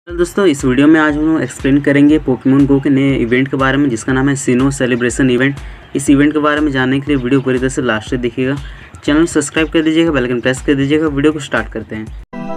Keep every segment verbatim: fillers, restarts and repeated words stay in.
तो दोस्तों इस वीडियो में आज हम लोग एक्सप्लेन करेंगे पोकेमॉन गो के नए इवेंट के बारे में जिसका नाम है सिनो सेलिब्रेशन इवेंट। इस इवेंट के बारे में जानने के लिए वीडियो पूरी तरह से लास्ट तक देखिएगा। चैनल सब्सक्राइब कर दीजिएगा, बेल आइकन प्रेस कर दीजिएगा। वीडियो को स्टार्ट करते हैं।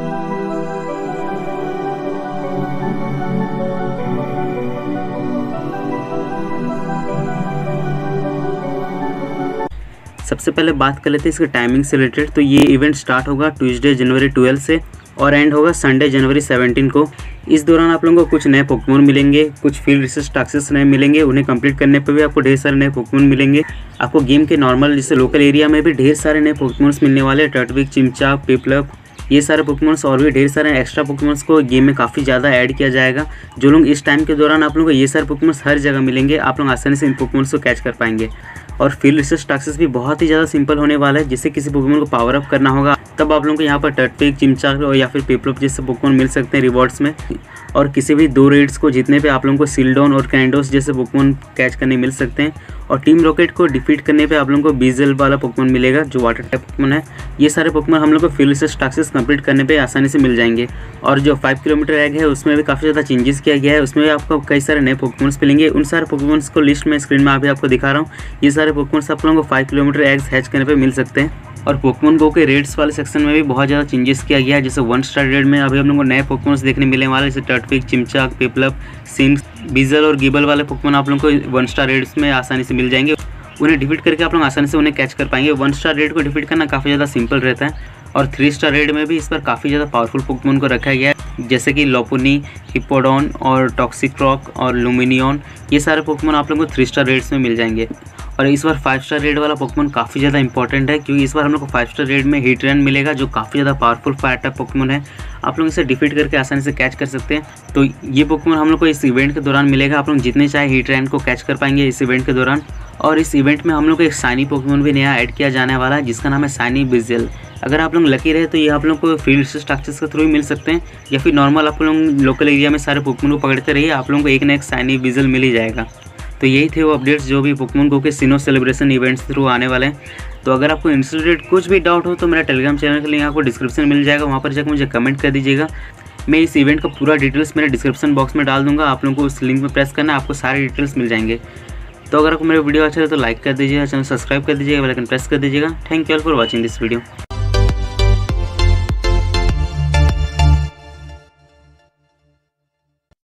सबसे पहले बात कर लेते हैं इसके टाइमिंग से रिलेटेड। तो ये इवेंट स्टार्ट होगा ट्यूसडे जनवरी ट्वेल्व से और एंड होगा संडे जनवरी सेवनटीन को। इस दौरान आप लोगों को कुछ नए पोकेमॉन मिलेंगे, कुछ फील्ड रिसर्च टास्क्स नए मिलेंगे। उन्हें कंप्लीट करने पर भी आपको ढेर सारे नए पोकेमॉन मिलेंगे। आपको गेम के नॉर्मल जैसे लोकल एरिया में भी ढेर सारे नए पोकेमॉन्स मिलने वाले हैं। टर्टविक, चिमचा, पिपलप, ये सारे पोकेमॉन्स और भी ढेर सारे एक्स्ट्रा पोकेमॉन्स को गेम में काफ़ी ज़्यादा ऐड किया जाएगा। जो लोग इस टाइम के दौरान आप लोगों को ये सारे पोकेमॉन्स हर जगह मिलेंगे, आप लोग आसानी से इन पोकेमॉन्स को कैच कर पाएंगे। और फील्ड रिसर्च टास्क्स भी बहुत ही ज़्यादा सिंपल होने वाला है। जिससे किसी पोकेमॉन को पावर अप करना होगा तब आप लोगों को यहाँ पर टर्टविक, चिमचा या फिर पिपलप जैसे पोकेमॉन मिल सकते हैं रिवॉर्ड्स में। और किसी भी दो रेड्स को जीतने पे आप लोगों को सिल्डोन और कैंडोस जैसे पोकेमॉन कैच करने मिल सकते हैं। और टीम रॉकेट को डिफीट करने पे आप लोगों को बीजल वाला पोकेमॉन मिलेगा जो वाटर टाइप पोकेमॉन है। ये सारे पोकेमॉन हम लोग को फील्ड रिसर्च टास्क्स कंप्लीट करने पे आसानी से मिल जाएंगे। और जो फाइव किलोमीटर एग है उसमें भी काफ़ी ज़्यादा चेंजेस किया गया है। उसमें भी आपको कई सारे नए पोकेमॉन्स मिलेंगे। उन सारे पोकेमॉन्स को लिस्ट में स्क्रीन में अभी आपको दिखा रहा हूँ। ये सारे पोकेमॉन्स आप लोगों को फाइव किलोमीटर एग्स हैच करने पे मिल सकते हैं। और पोकेमॉन गो के रेड्स वाले सेक्शन में भी बहुत ज़्यादा चेंजेस किया गया है। जैसे वन स्टार रेड में अभी हम लोगों को नए पोकेमॉन्स देखने मिलने वाले जैसे टर्टविक, चिमचा, पिपलप, सिम्स, बीजल और गिबल वाले पोकेमॉन आप लोगों को वन स्टार रेड्स में आसानी से मिल जाएंगे। उन्हें डिफीट करके आप लोग आसानी से उन्हें कैच कर पाएंगे। वन स्टार रेड को डिफीट करना काफ़ी ज़्यादा सिंपल रहता है। और थ्री स्टार रेड में भी इस पर काफ़ी ज़्यादा पावरफुल पोकेमॉन को रखा गया है जैसे कि लोपुनी, हिप्पोडॉन और टॉक्सिक्रॉक और लुमिनियन। ये सारे पोकेमॉन आप लोगों को थ्री स्टार रेड्स में मिल जाएंगे। और इस बार फाइव स्टार रेड वाला पोकेमॉन काफ़ी ज़्यादा इंपॉर्टेंट है क्योंकि इस बार हम लोग को फाइव स्टार रेड में हीटरैन मिलेगा जो काफ़ी ज़्यादा पावरफुल फायर टाइप पोकेमॉन है। आप लोग इसे डिफीट करके आसानी से कैच कर सकते हैं। तो ये पोकेमॉन हम लोग को इस इवेंट के दौरान मिलेगा। आप लोग जितने चाहे हीटरैन को कैच कर पाएंगे इस इवेंट के दौरान। और इस इवेंट में हम लोग को एक शाइनी पोकेमॉन भी नया ऐड किया जाने वाला है जिसका नाम है शाइनी बिजल। अगर आप लोग लकी रहे तो ये आप लोग को फील्ड रिसर्च टास्क्स के थ्रू ही मिल सकते हैं या फिर नॉर्मल आप लोग लोकल एरिया में सारे पोकेमॉन को पकड़ते रहिए, आप लोगों को एक ना एक शाइनी बिजल मिल ही जाएगा। तो यही थे वो अपडेट्स जो भी पोकेमॉन गो के सिनो सेलिब्रेशन इवेंट्स थ्रू आने वाले हैं। तो अगर आपको इंटरेस्टेड कुछ भी डाउट हो तो मेरा टेलीग्राम चैनल का लिंक आपको डिस्क्रिप्शन में मिल जाएगा, वहाँ पर जाकर मुझे कमेंट कर दीजिएगा। मैं इस इवेंट का पूरा डिटेल्स मेरे डिस्क्रिप्शन बॉक्स में डाल दूंगा। आप लोगों को उस लिंक में प्रेस करना है, आपको सारे डिटेल्स मिल जाएंगे। तो अगर आपको मेरा वीडियो अच्छा है तो लाइक कर दीजिएगा, चैनल सब्सक्राइब कर दीजिएगा, बेल आइकन प्रेस कर दीजिएगा। Thank you all for watching this video.